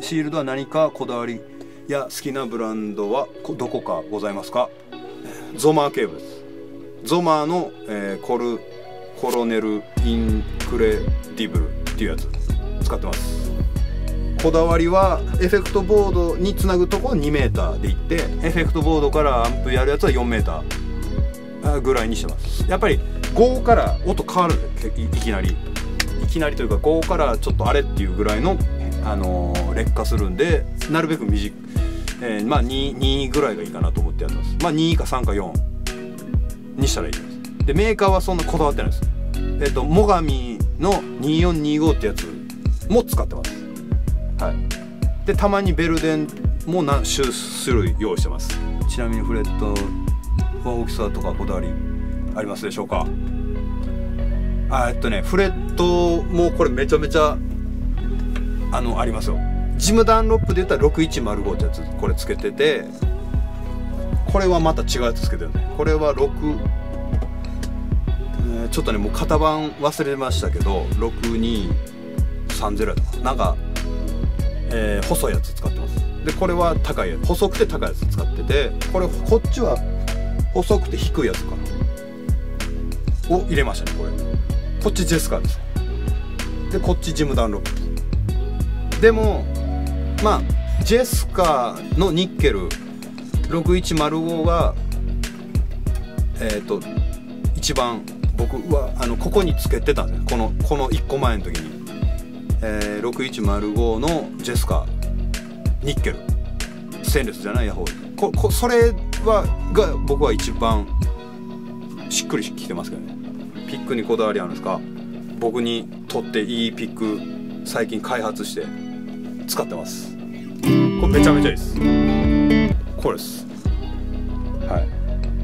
シールドは何かこだわりや好きなブランドはどこかございますか？ゾマーケーブルです。ゾマーの、コロネルインクレディブルっていうやつ使ってます。こだわりはエフェクトボードにつなぐとこ 2m でいって、エフェクトボードからアンプやるやつは 4m ぐらいにしてます。やっぱり5から音変わるんで、いきなりというか5からちょっとあれっていうぐらいの、劣化するんで、なるべく短く、まあ 2ぐらいがいいかなと思ってやってます。まあ2か3か4にしたらいいです。でメーカーはそんなこだわってないです。モガミの2425ってやつも使ってます。はい。でたまにベルデンも何種類用意してます。ちなみにフレットは大きさとかこだわりありますでしょうか？フレットもこれめちゃめちゃありますよ。ジムダンロップで言ったら6105ってやつこれつけてて、これはまた違うやつつけてるね。これはちょっとねもう型番忘れましたけど6230やったかな、なんか、細いやつ使ってます。でこれは高いやつ、細くて高いやつ使ってて、こっちは細くて低いやつかなを入れましたね。こっちジェスカーです。でこっちジムダンロップです。でもまあジェスカーのニッケル6105が一番僕はここにつけてたんですね。この1個前の時に、6105のジェスカーニッケルステンレスじゃないヤホー、それが僕は一番しっくりきてますけどね。ピックにこだわりあるんですか？僕にとっていいピック最近開発して使ってます。これめちゃめちゃいいです。これです。はい。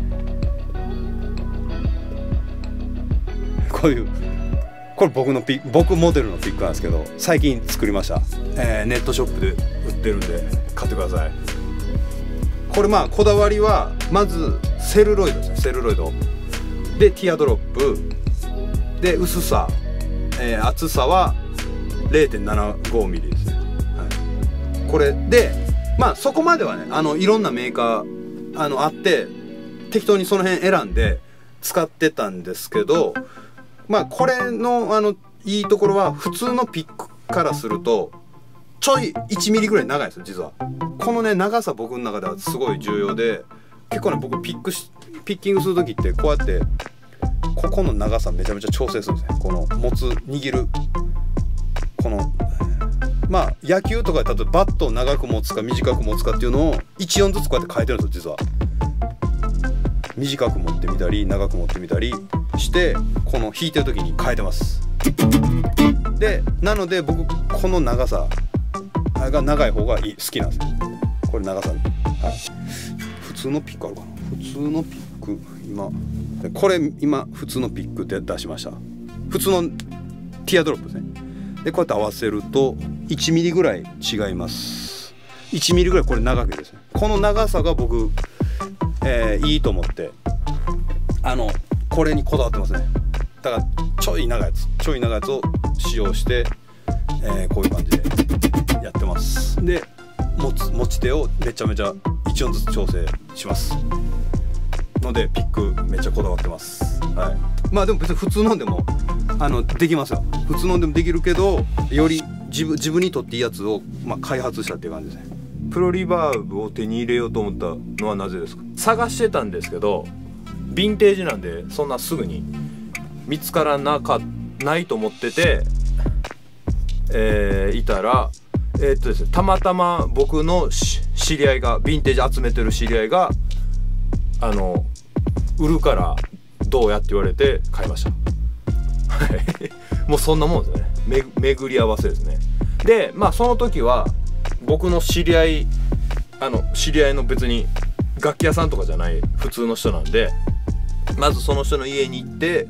これ僕モデルのピックなんですけど、最近作りました。ネットショップで売ってるんで買ってください。これまあこだわりはまずセルロイドですね。セルロイドでティアドロップで薄さ、厚さは 0.75 ミリですね。はい、これでまあそこまではねいろんなメーカーあって適当にその辺選んで使ってたんですけど、まあこれのいいところは普通のピックからするとちょい1ミリぐらい長いんですよ実は。このね長さ僕の中ではすごい重要で、結構ね僕ピッキングする時ってこうやってここの長さめちゃめちゃ調整するんですね。この握るこのまあ野球とかで例えばバットを長く持つか短く持つかっていうのを14ずつこうやって変えてるんですよ実は。短く持ってみたり長く持ってみたりしてこの弾いてる時に変えてます。でなので僕この長さが長い方が好きなんですよ。これ長さ、はい、普通のピックあるかな。普通のピック今普通のピックで出しました。普通のティアドロップですね。でこうやって合わせると1ミリぐらい違います。1ミリぐらいこれ長くですね。この長さが僕、いいと思ってこれにこだわってますね。だからちょい長いやつを使用して、こういう感じでやってます。で持ち手をめちゃめちゃ1音ずつ調整しますのでピックめっちゃこだわってます。はい、まあでも別に普通のでもできますよ。普通のでもできるけどより自分にとっていいやつを、開発したっていう感じですね。プロリバーブを手に入れようと思ったのはなぜですか？探してたんですけどヴィンテージなんでそんなすぐに見つからないと思ってて、いたらですね、たまたま僕の知り合いがヴィンテージ集めてる知り合いが売るからどうやって言われて買いました。もうそんなもんですよね。巡り合わせですね。でその時は僕の知り合いの別に楽器屋さんとかじゃない普通の人なんで、まずその人の家に行って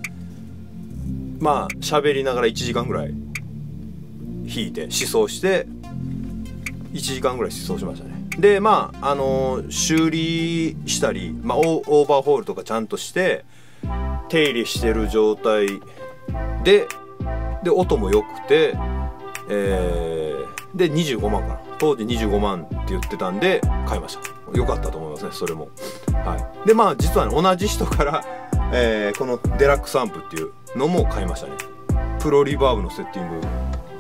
喋りながら1時間ぐらい弾いて試奏して1時間ぐらい試奏しましたね。で修理したり、オーバーホールとかちゃんとして手入れしてる状態で音も良くて、で25万かな当時25万って言ってたんで買いました。良かったと思いますね、それも。はい。でまあ実はね、同じ人から、このデラックスアンプっていうのも買いましたね。プロリバーブのセッティング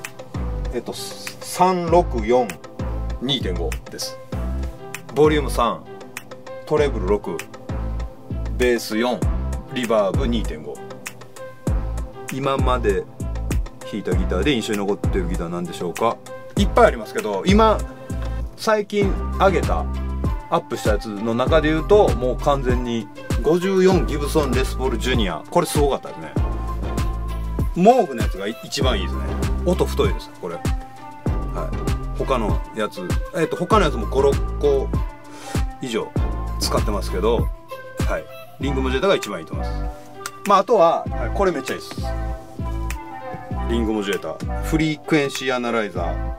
364.2.5 です。ボリューム3、トレブル6、ベース4、リバーブ 2.5。 今まで弾いたギターで印象に残ってるギターなんでしょうか。いっぱいありますけど、今最近上げたアップしたやつの中で言うと、もう完全に54ギブソンレスポールジュニア、これすごかったですね。モーグのやつが一番いいですね。音太いですこれ。はい。他のやつ他のやつも56個以上使ってますけど、はい、リングモジュレーターが一番いいと思います。まああとは、はい、これめっちゃいいです。リングモジュレーター、フリークエンシーアナライザー、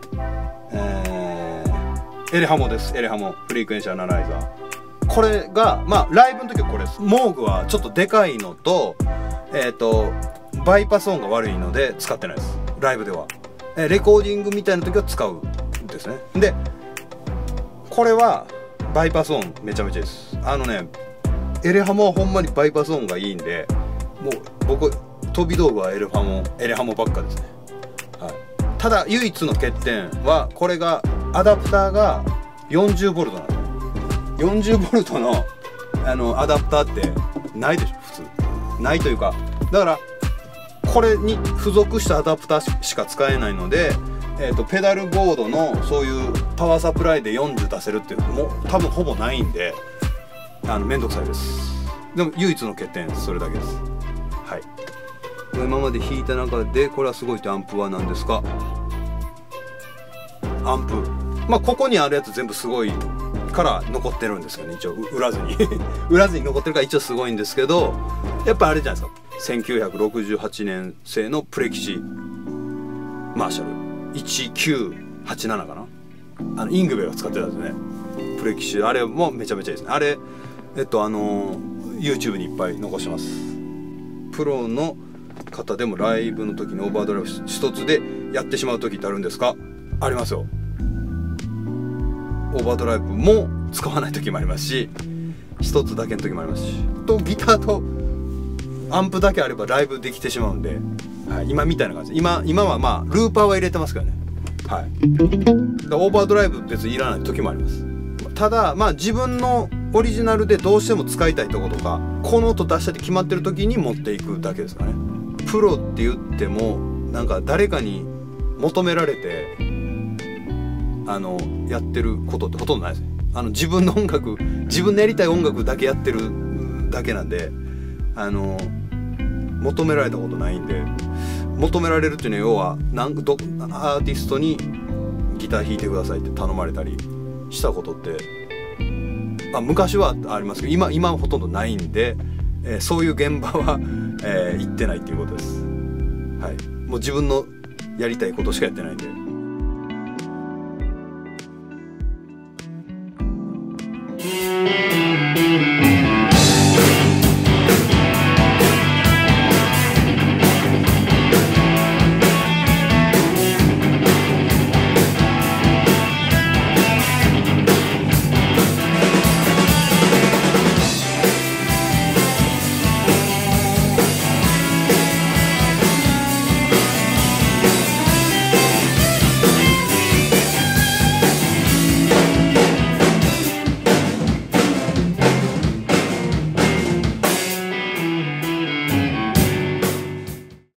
エレハモです。エレハモフリークエンシーアナライザー、これがまあライブの時はこれです。モーグはちょっとでかいのとバイパス音が悪いので使ってないです、ライブでは。レコーディングみたいな時は使うんですね。でこれはバイパス音めちゃめちゃいいです。エレハモはほんまにバイパス音がいいんで、もう僕飛び道具はエレハモばっかですね。はい、ただ唯一の欠点は、これがアダプターが 40V なんですよ。40V のアダプターってないでしょ普通。ないというか、だからこれに付属したアダプターしか使えないので、ペダルボードのそういうパワーサプライで40出せるっていうのも多分ほぼないんで、めんどくさいです。でも唯一の欠点です。それだけです。はい。今まで弾いた中でこれはすごいってアンプは何ですか？アンプ、まあここにあるやつ全部すごいから残ってるんですけどね、一応売らずに売らずに残ってるから一応すごいんですけど、やっぱあれじゃないですか、1968年製のプレキシマーシャル1987かな、イングベルが使ってたんですね、プレキシ。あれもめちゃめちゃいいですね。あれYouTube にいっぱい残してます。プロの方でもライブの時にオーバードライブ一つでやってしまう時ってあるんですか？ありますよ。オーバードライブも使わない時もありますし、一つだけの時もありますし、とギターとアンプだけあればライブできてしまうんで、はい、今みたいな感じ。今はまあルーパーは入れてますからね。はい。オーバードライブ別にいらない時もあります。ただまあ自分のオリジナルでどうしても使いたいとことか、この音出したって決まってる時に持っていくだけですかね。プロって言ってもなんか誰かに求められてやってることってほとんどないですね。自分の音楽、自分のやりたい音楽だけやってるだけなんで、求められたことないんで。求められるっていうのは要はアーティストにギター弾いてくださいって頼まれたりしたことって昔はありますけど、今はほとんどないんで、そういう現場は、行ってないっていうことです。はい、もう自分のやりたいことしかやってないんで。